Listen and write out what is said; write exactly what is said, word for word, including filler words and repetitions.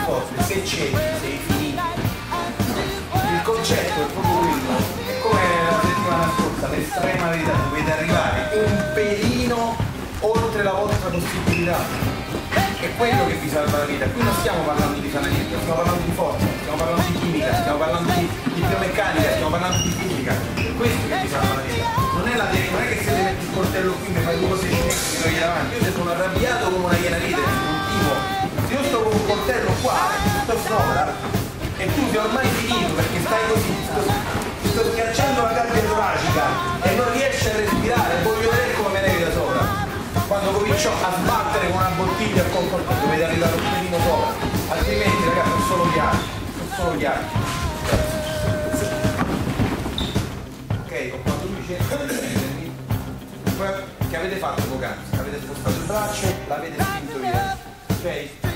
forte, se cedi sei finito. Il concetto è proprio quello, è come la settimana scorsa, l'estrema verità, dovete arrivare un pelino oltre la vostra possibilità. È quello che vi salva la vita. Qui non stiamo parlando di sanamento, stiamo parlando di forza, stiamo parlando di chimica, stiamo parlando di, di biomeccanica, stiamo parlando di fisica. È questo che vi salva la vita. Non è la te- non è che se ti metti il coltello qui mi fai due cose di metti mi togli davanti. Io se sono arrabbiato come una iena ridere, un tipo. Se io sto con un coltello qua, sto sopra, e tu sei ormai finito perché stai così, sto, sto schiacciando la gabbia toracica e non riesci a respirare, voglio vedere come me ne vedo sopra. Quando comincio a sbattere con una bottiglia con il coltello dovete arrivare un pelino sopra, altrimenti ragazzi sono solo chiari, sono solo chiari. Ok, ho fatto lui cerca di prendermi. Che avete fatto poc'anzi? Avete spostato il braccio, l'avete spinto via. Ok?